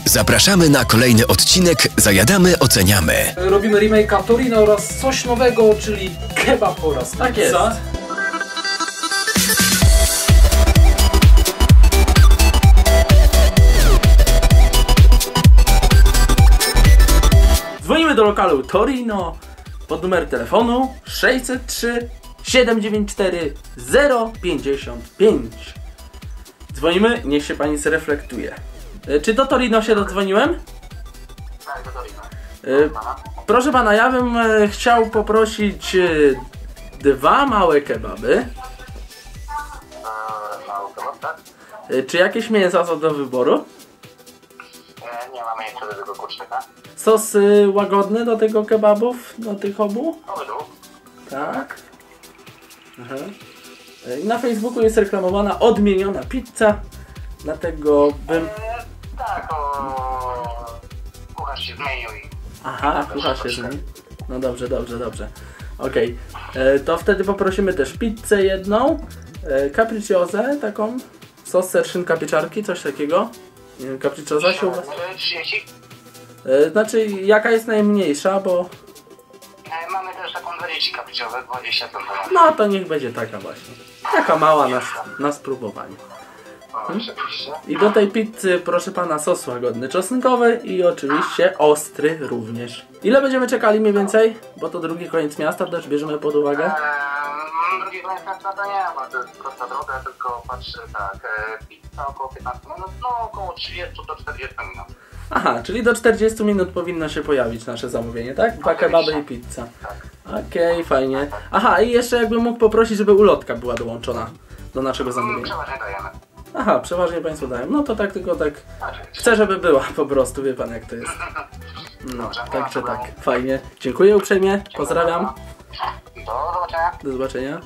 Zapraszamy na kolejny odcinek Zajadamy, oceniamy. Robimy remake'a Torino oraz coś nowego, czyli kebab oraz pizza. Tak jest. Dzwonimy do lokalu Torino pod numer telefonu 603 794 055. Dzwonimy, niech się pani zreflektuje. Czy do Torino się dodzwoniłem? Tak, do Torino. Proszę pana, ja bym chciał poprosić 2 małe kebaby. Mały kebab, tak? Czy jakieś mięsa są do wyboru? Nie mamy jeszcze do tego kurczaka. Sos łagodny do tego kebabów, do tych obu? Obydwu. Tak. Aha. I na Facebooku jest reklamowana odmieniona pizza, dlatego bym... Tak, kucharz się zmienił i... Aha, kucharz się zmienił. No dobrze. Okej. To wtedy poprosimy też pizzę jedną, capricciosę taką, sos ser szynka pieczarki, coś takiego. Nie wiem, capricciosa się u was... 30? Znaczy, jaka jest najmniejsza, bo... Mamy też taką 20 kapriciowe, 20 to No to niech będzie taka właśnie. Taka mała na spróbowanie. I do tej pizzy, proszę pana, sos łagodny czosnkowy i oczywiście ostry również. Ile będziemy czekali mniej więcej? Bo to drugi koniec miasta, też bierzemy pod uwagę. Drugi koniec miasta to nie, bo to jest prosta droga, tylko patrzę tak, pizza około 15 minut, no około 30 do 40 minut. Aha, czyli do 40 minut powinno się pojawić nasze zamówienie, tak? 2 kebaby i pizza. Okej, fajnie. Aha, i jeszcze jakbym mógł poprosić, żeby ulotka była dołączona do naszego zamówienia. Przeważnie dajemy. Aha, przeważnie państwo dają. No to tak, tylko tak chcę, żeby była po prostu, wie pan jak to jest. No, także tak, fajnie. Dziękuję uprzejmie, pozdrawiam. Do zobaczenia. Do zobaczenia.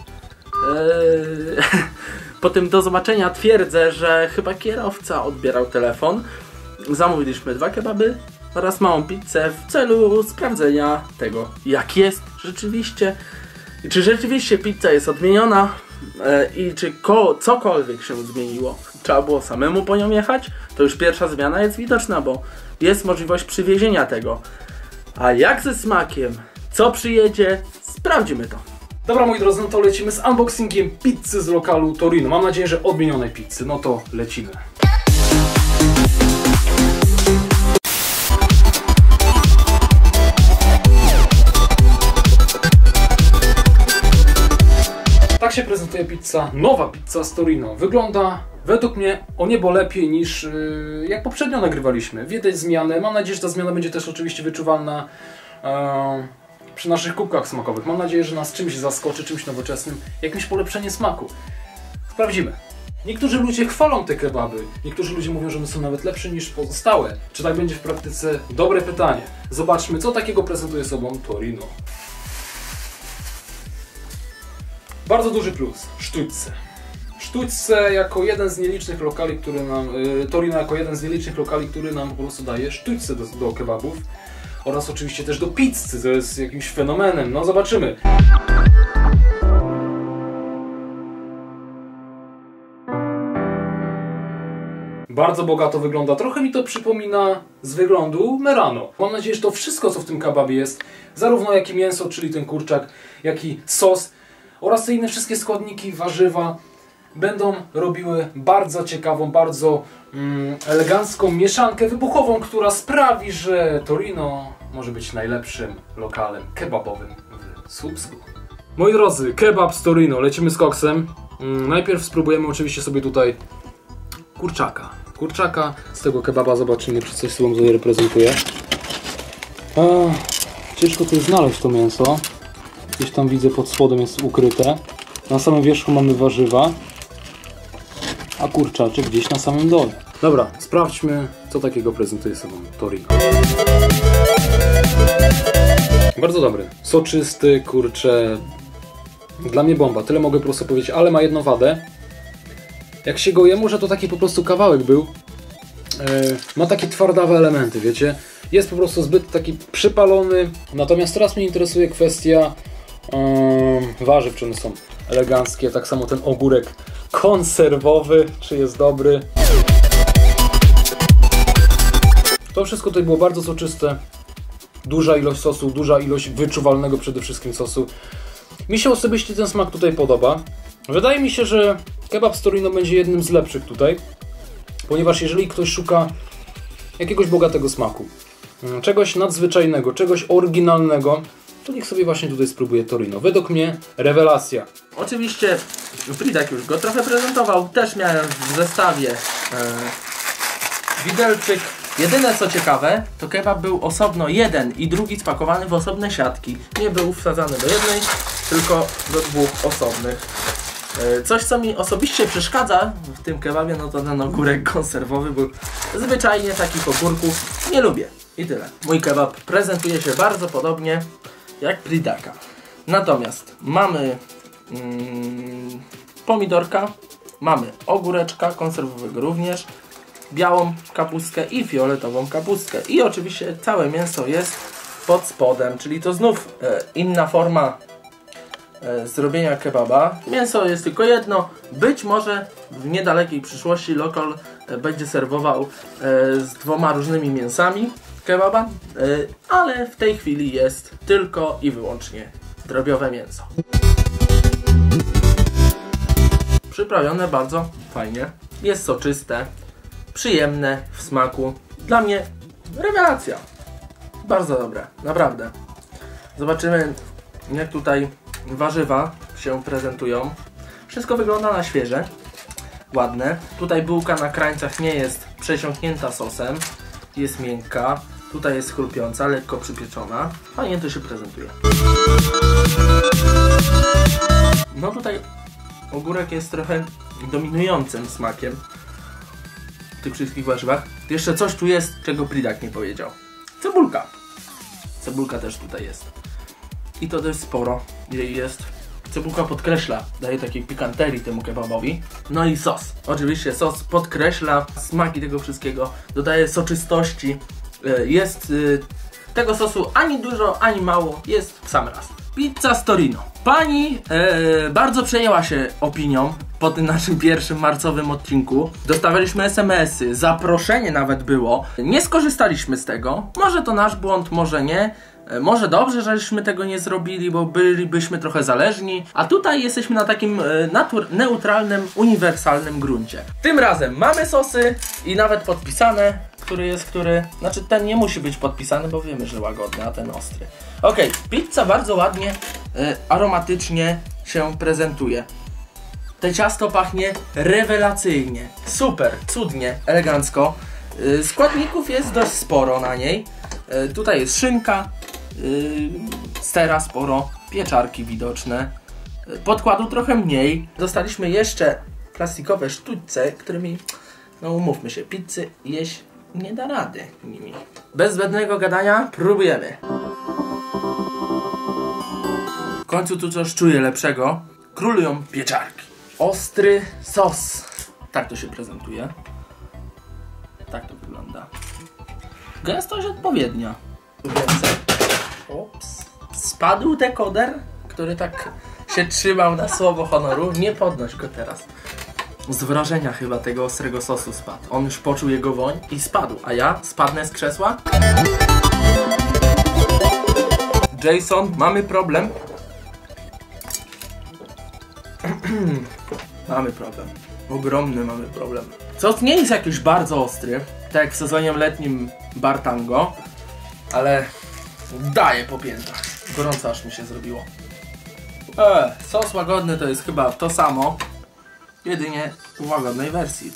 Po tym do zobaczenia twierdzę, że chyba kierowca odbierał telefon. Zamówiliśmy 2 kebaby oraz małą pizzę w celu sprawdzenia tego, jak jest rzeczywiście. I czy rzeczywiście pizza jest odmieniona i czy cokolwiek się zmieniło. Trzeba było samemu po nią jechać. To już pierwsza zmiana jest widoczna, bo jest możliwość przywiezienia tego. A jak ze smakiem? Co przyjedzie? Sprawdzimy to. Dobra, moi drodzy, no to lecimy z unboxingiem pizzy z lokalu Torino. Mam nadzieję, że odmienionej pizzy. No to lecimy. Tak się prezentuje pizza, nowa pizza z Torino. Wygląda według mnie o niebo lepiej niż jak poprzednio nagrywaliśmy. Widać zmianę, mam nadzieję, że ta zmiana będzie też oczywiście wyczuwalna przy naszych kubkach smakowych. Mam nadzieję, że nas czymś zaskoczy, czymś nowoczesnym, jakimś polepszenie smaku. Sprawdzimy. Niektórzy ludzie chwalą te kebaby, niektórzy ludzie mówią, że one są nawet lepsze niż pozostałe. Czy tak będzie w praktyce? Dobre pytanie. Zobaczmy, co takiego prezentuje sobą Torino. Bardzo duży plus. Sztućce. Sztućce jako jeden z nielicznych lokali, który nam... Torino jako jeden z nielicznych lokali, który nam po prostu daje sztućce do kebabów. Oraz oczywiście też do pizzy, co jest jakimś fenomenem. No zobaczymy. Bardzo bogato wygląda. Trochę mi to przypomina z wyglądu Merano. Mam nadzieję, że to wszystko, co w tym kebabie jest, zarówno jak i mięso, czyli ten kurczak, jak i sos oraz te inne wszystkie składniki, warzywa, będą robiły bardzo ciekawą, bardzo elegancką mieszankę wybuchową, która sprawi, że Torino może być najlepszym lokalem kebabowym w Słupsku. Moi drodzy, kebab z Torino. Lecimy z koksem. Najpierw spróbujemy oczywiście sobie tutaj kurczaka. Z tego kebaba zobaczymy, czy coś sobą tutaj reprezentuje. Ciężko tu znaleźć to mięso. Gdzieś tam widzę pod spodem jest ukryte. Na samym wierzchu mamy warzywa, a kurczaczek gdzieś na samym dole. Dobra, sprawdźmy, co takiego prezentuje sobą Torino. Bardzo dobry. Soczysty, kurczę. Dla mnie bomba. Tyle mogę po prostu powiedzieć, ale ma jedną wadę. Jak się go je, może to taki po prostu kawałek był. Ma takie twardawe elementy, wiecie. Jest po prostu zbyt taki przypalony. Natomiast teraz mnie interesuje kwestia warzyw, czy one są eleganckie. Tak samo ten ogórek konserwowy, czy jest dobry. To wszystko tutaj było bardzo soczyste. Duża ilość sosu, duża ilość wyczuwalnego przede wszystkim sosu. Mi się osobiście ten smak tutaj podoba. Wydaje mi się, że kebab z Torino będzie jednym z lepszych tutaj. Ponieważ jeżeli ktoś szuka jakiegoś bogatego smaku, czegoś nadzwyczajnego, czegoś oryginalnego, to niech sobie właśnie tutaj spróbuje Torino. Według mnie rewelacja. Oczywiście Fridak już go trochę prezentował, też miałem w zestawie widelczyk. Jedyne co ciekawe, to kebab był osobno jeden i drugi spakowany w osobne siatki. Nie był wsadzany do jednej, tylko do dwóch osobnych. Coś co mi osobiście przeszkadza w tym kebabie, no to ten ogórek konserwowy, bo zwyczajnie takich ogórków nie lubię. I tyle. Mój kebab prezentuje się bardzo podobnie jak Fridaka. Natomiast mamy pomidorka, mamy ogóreczka konserwowego również, białą kapustkę i fioletową kapustkę. I oczywiście całe mięso jest pod spodem, czyli to znów inna forma zrobienia kebaba. Mięso jest tylko jedno. Być może w niedalekiej przyszłości lokal będzie serwował z 2 różnymi mięsami kebaba, ale w tej chwili jest tylko i wyłącznie drobiowe mięso. Przyprawione bardzo fajnie. Jest soczyste, przyjemne w smaku. Dla mnie rewelacja. Bardzo dobre, naprawdę. Zobaczymy, jak tutaj warzywa się prezentują. Wszystko wygląda na świeże, ładne. Tutaj bułka na krańcach nie jest przesiąknięta sosem, jest miękka. Tutaj jest chrupiąca, lekko przypieczona. Fajnie to się prezentuje. No tutaj ogórek jest trochę dominującym smakiem w tych wszystkich warzywach. Jeszcze coś tu jest, czego Fridak nie powiedział. Cebulka. Cebulka też tutaj jest. I to dość sporo jej jest. Cebulka podkreśla, daje takiej pikanterii temu kebabowi. No i sos. Oczywiście sos podkreśla smaki tego wszystkiego, dodaje soczystości. Jest tego sosu ani dużo, ani mało, jest w sam raz. Pizza z Torino. Pani bardzo przejęła się opinią po tym naszym pierwszym marcowym odcinku. Dostawaliśmy SMS-y, zaproszenie nawet było. Nie skorzystaliśmy z tego. Może to nasz błąd, może nie. Może dobrze, żeśmy tego nie zrobili, bo bylibyśmy trochę zależni. A tutaj jesteśmy na takim neutralnym, uniwersalnym gruncie. Tym razem mamy sosy i nawet podpisane, który jest który. Znaczy ten nie musi być podpisany, bo wiemy, że łagodny, a ten ostry. Ok, pizza bardzo ładnie, aromatycznie się prezentuje. To ciasto pachnie rewelacyjnie. Super, cudnie, elegancko. Składników jest dość sporo na niej. Tutaj jest szynka, sera sporo, pieczarki widoczne, podkładu trochę mniej. Dostaliśmy jeszcze plastikowe sztućce, którymi, no umówmy się, pizzy jeść nie da rady nimi. Bez zbędnego gadania próbujemy. W końcu tu coś czuję lepszego. Królują pieczarki. Ostry sos. Tak to się prezentuje. Tak to wygląda. Gęstość odpowiednia. Więcej. Ops. Spadł dekoder, który tak się trzymał na słowo honoru. Nie podnoś go teraz. Z wrażenia chyba tego ostrego sosu spadł. On już poczuł jego woń i spadł. A ja spadnę z krzesła? Jason, mamy problem. Mamy problem. Ogromny mamy problem. Sos nie jest jakiś bardzo ostry, tak jak w sezonie letnim Bartango, ale daje po piętach. Gorąco aż mi się zrobiło. Sos łagodny to jest chyba to samo, jedynie w łagodnej wersji.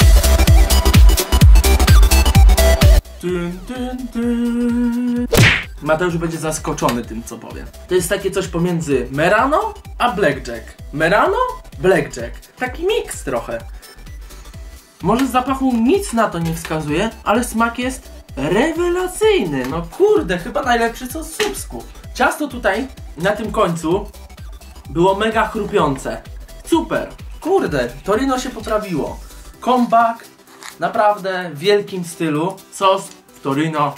Mateusz będzie zaskoczony tym, co powiem. To jest takie coś pomiędzy Merano a Blackjack. Merano? Blackjack. Taki miks trochę. Może z zapachu nic na to nie wskazuje, ale smak jest rewelacyjny. No kurde, chyba najlepszy sos z Słupsku. Ciasto tutaj, na tym końcu, było mega chrupiące. Super. Kurde, Torino się poprawiło. Comeback, naprawdę w wielkim stylu. Sos w Torino.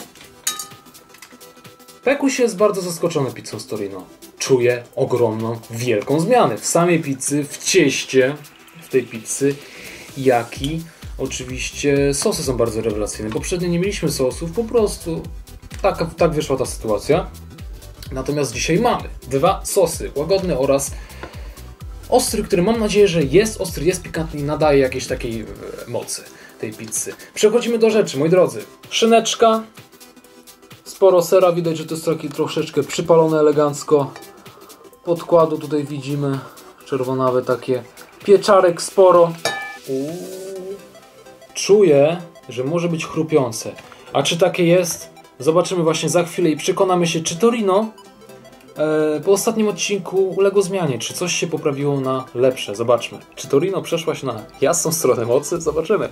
Pekuś jest bardzo zaskoczony pizzą z Torino. Czuje ogromną, wielką zmianę w samej pizzy, w cieście w tej pizzy, jak i oczywiście sosy są bardzo rewelacyjne. Poprzednio nie mieliśmy sosów, po prostu tak wyszła ta sytuacja. Natomiast dzisiaj mamy 2 sosy, łagodny oraz ostry, który mam nadzieję, że jest ostry, jest pikantny i nadaje jakiejś takiej mocy tej pizzy. Przechodzimy do rzeczy, moi drodzy. Szyneczka, sporo sera, widać, że to jest taki troszeczkę przypalone elegancko. Podkładu tutaj widzimy, czerwonawe takie. Pieczarek sporo. Czuję, że może być chrupiące. A czy takie jest? Zobaczymy właśnie za chwilę i przekonamy się, czy Torino po ostatnim odcinku uległo zmianie. Czy coś się poprawiło na lepsze? Zobaczmy. Czy Torino przeszłaś na jasną stronę mocy? Zobaczymy.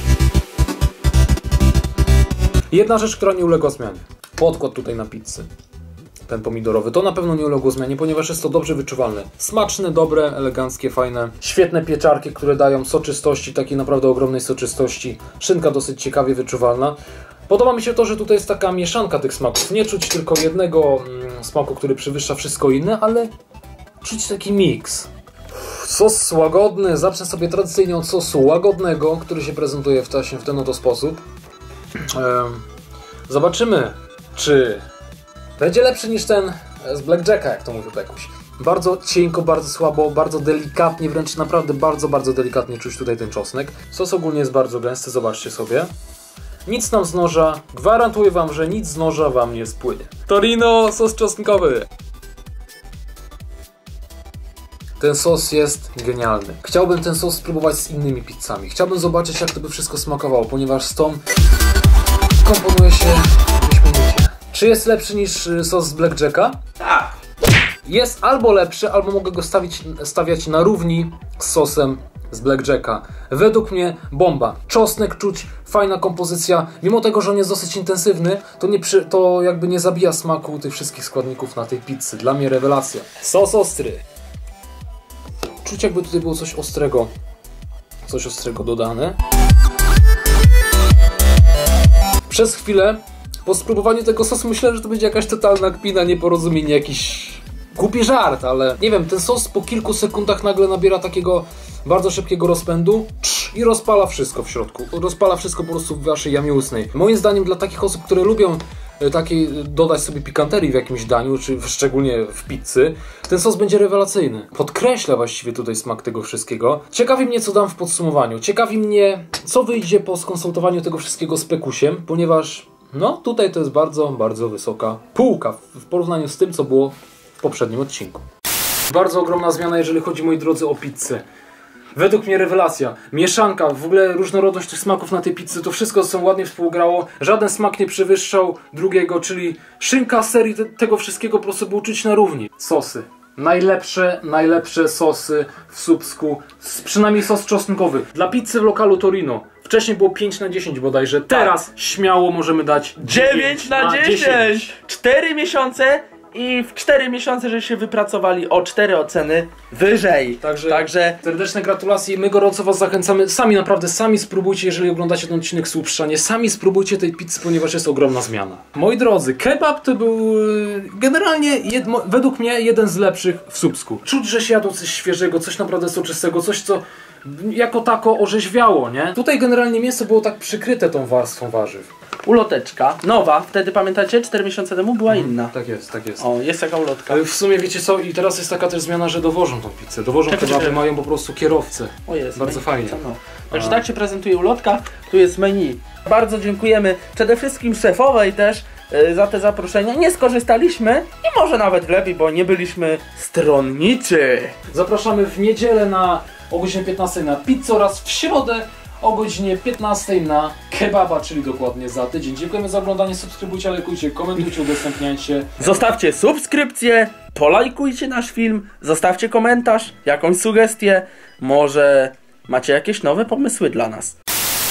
Jedna rzecz, która nie uległa zmianie. Podkład tutaj na pizzy. Ten pomidorowy. To na pewno nie uległo zmianie, ponieważ jest to dobrze wyczuwalne. Smaczne, dobre, eleganckie, fajne. Świetne pieczarki, które dają soczystości, takiej naprawdę ogromnej soczystości. Szynka dosyć ciekawie wyczuwalna. Podoba mi się to, że tutaj jest taka mieszanka tych smaków. Nie czuć tylko jednego smaku, który przewyższa wszystko inne, ale czuć taki miks. Sos łagodny. Zacznę sobie tradycyjnie od sosu łagodnego, który się prezentuje w ten oto sposób. Zobaczymy, czy będzie lepszy niż ten z Blackjacka, jak to mówił Bekuś. Bardzo cienko, bardzo słabo, bardzo delikatnie, wręcz naprawdę bardzo delikatnie czuć tutaj ten czosnek. Sos ogólnie jest bardzo gęsty, zobaczcie sobie. Nic nam z noża, gwarantuję wam, że nic z noża wam nie spłynie. Torino, sos czosnkowy. Ten sos jest genialny. Chciałbym ten sos spróbować z innymi pizzami. Chciałbym zobaczyć, jak to by wszystko smakowało, ponieważ z tą komponuje się wyśmienicie. Czy jest lepszy niż sos z Blackjacka? Tak. Jest albo lepszy, albo mogę go stawiać na równi z sosem z Blackjacka. Według mnie bomba. Czosnek czuć, fajna kompozycja. Mimo tego, że on jest dosyć intensywny, to jakby nie zabija smaku tych wszystkich składników na tej pizzy. Dla mnie rewelacja. Sos ostry. Czuć, jakby tutaj było coś ostrego dodane. Przez chwilę po spróbowaniu tego sosu myślałem, że to będzie jakaś totalna kpina, nieporozumienie, jakiś głupi żart, ale nie wiem, ten sos po kilku sekundach nagle nabiera takiego bardzo szybkiego rozpędu i rozpala wszystko w środku. Rozpala wszystko po prostu w waszej jamie ustnej. Moim zdaniem dla takich osób, które lubią dodać sobie pikanterii w jakimś daniu, czy szczególnie w pizzy, ten sos będzie rewelacyjny. Podkreśla właściwie tutaj smak tego wszystkiego. Ciekawi mnie, co dam w podsumowaniu. Ciekawi mnie, co wyjdzie po skonsultowaniu tego wszystkiego z Pekusiem, ponieważ no tutaj to jest bardzo wysoka półka w porównaniu z tym, co było w poprzednim odcinku. Bardzo ogromna zmiana, jeżeli chodzi, moi drodzy, o pizzę. Według mnie rewelacja. Mieszanka, w ogóle różnorodność tych smaków na tej pizzy, to wszystko są ładnie współgrało. Żaden smak nie przewyższał drugiego, czyli szynka, ser i tego wszystkiego po prostu było czuć na równi. Sosy. Najlepsze sosy w Słupsku. Przynajmniej sos czosnkowy. Dla pizzy w lokalu Torino. Wcześniej było 5 na 10 bodajże. Teraz śmiało możemy dać 9 na 10! 4 miesiące i w 4 miesiące, że się wypracowali o 4 oceny wyżej. Także serdeczne gratulacje. My gorąco was zachęcamy. Sami spróbujcie, jeżeli oglądacie ten odcinek Słupszczanie. Sami spróbujcie tej pizzy, ponieważ jest ogromna zmiana. Moi drodzy, kebab to był generalnie według mnie jeden z lepszych w Słupsku. Czuć, że się jadło coś świeżego, coś naprawdę soczystego, coś co jako tako orzeźwiało, nie? Tutaj generalnie mięso było tak przykryte tą warstwą warzyw. uloteczka, nowa, wtedy pamiętacie, 4 miesiące temu była inna. Tak jest, tak jest. O, jest taka ulotka. Ale w sumie wiecie co, i teraz jest taka też zmiana, że dowożą tą pizzę. Dowożą kebaby, mają po prostu kierowcę. O jest. Bardzo fajnie. No. Także tak się prezentuje ulotka, tu jest menu. Bardzo dziękujemy przede wszystkim szefowej też za te zaproszenia. Nie skorzystaliśmy i może nawet lepiej, bo nie byliśmy stronniczy. Zapraszamy w niedzielę o godzinie 15 na pizzę oraz w środę o godzinie 15 na kebaba, czyli dokładnie za tydzień. Dziękujemy za oglądanie, subskrybujcie, lajkujcie, komentujcie, udostępniajcie. Zostawcie subskrypcję, polajkujcie nasz film, zostawcie komentarz, jakąś sugestię, może macie jakieś nowe pomysły dla nas.